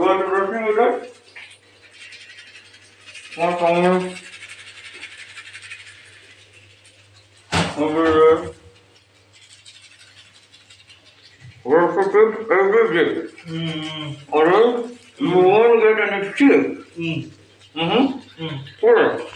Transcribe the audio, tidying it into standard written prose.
are interesting with that? What song is over there? Worship it every day. Alright? You won't get an excuse. Mm-hmm. Correct.